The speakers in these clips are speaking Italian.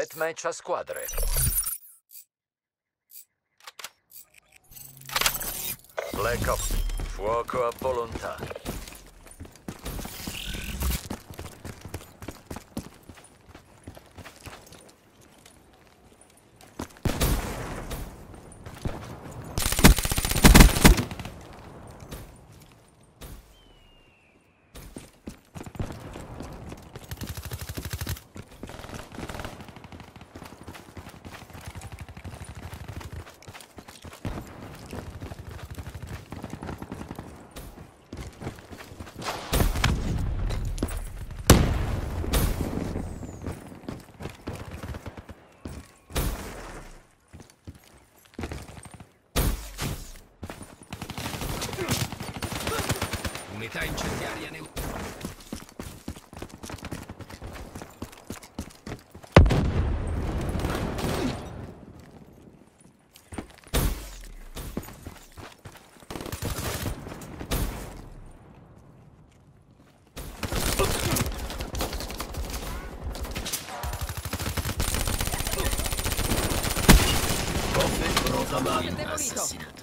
Deathmatch a squadre. Black Ops. Fuoco a volontà. Unità incendiaria assassinato.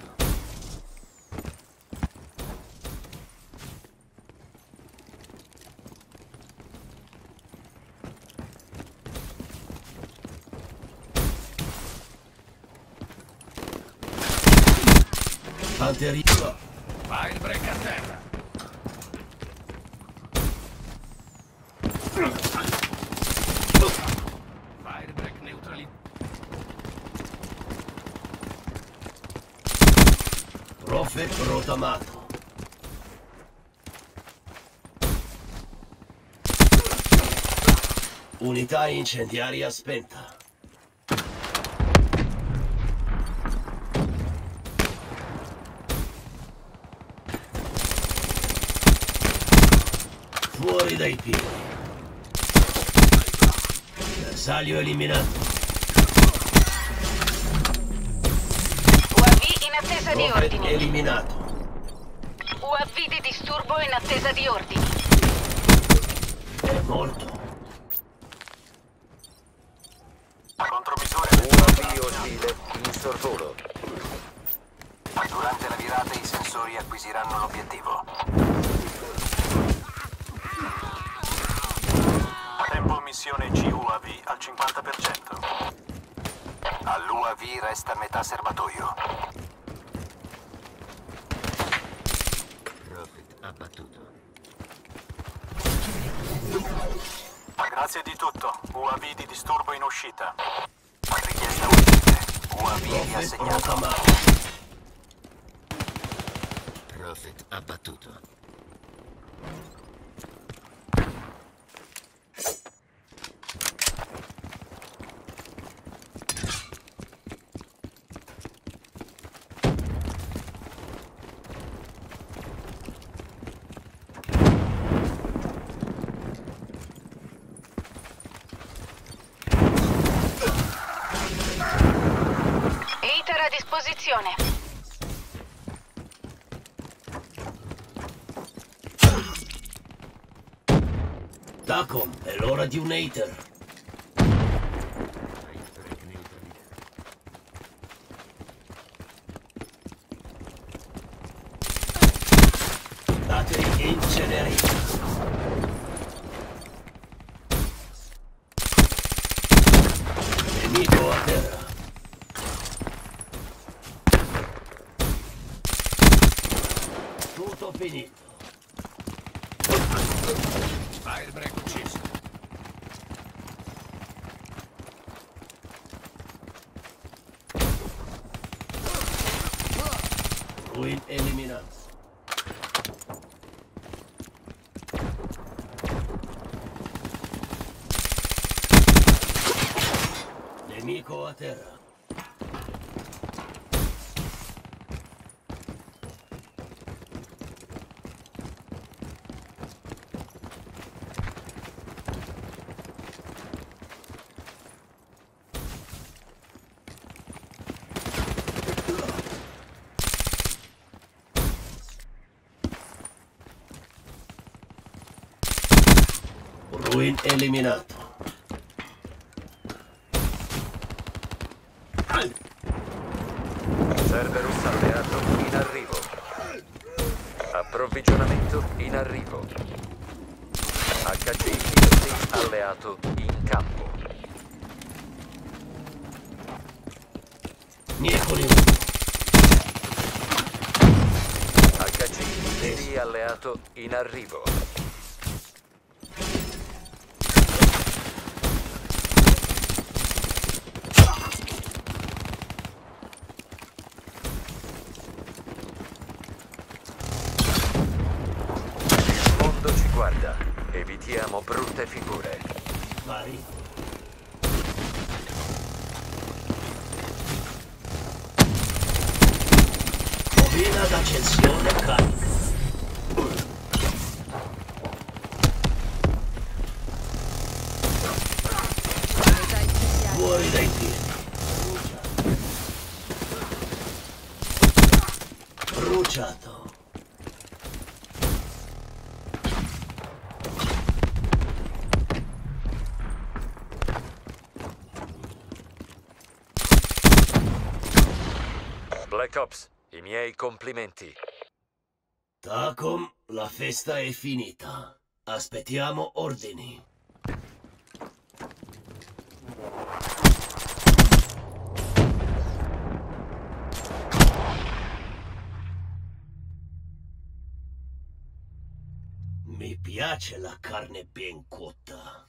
Fanteria. Firebreak a terra. Firebreak neutralizzato. Prophet rotamato. Unità incendiaria spenta. Fuori dai piedi. Bersaglio eliminato. UAV in attesa di Prophet ordini. eliminato. UAV di disturbo in attesa di ordini. È morto. Contromisure UAV ostile in sorvolo. durante la virata i sensori acquisiranno l'obiettivo. Tempo missione CUAV al 50%. All'UAV resta metà serbatoio. Prophet abbattuto. Grazie di tutto. UAV di disturbo in uscita. Richiesta urgente. UAV Prophet riassegnato. rotamato. Prophet abbattuto. Iter a disposizione. Tacom, è l'ora di un hater. Firebreak neutralizzato. Battery incenerita. Nemico a terra. Tutto finito. Firebreak ucciso. Ruin eliminato. Nemico a terra. Ruin eliminato. Cerberus alleato in arrivo. Approvvigionamento in arrivo. HC alleato in campo. Nicoli. HC alleato in arrivo. Il mondo ci guarda. Evitiamo brutte figure. Vai. Bobina d'accensione carica. Fuori dai piedi. Bruciato. Black Ops, i miei complimenti. Tacom, la festa è finita. Aspettiamo ordini. Mi piace la carne ben cotta.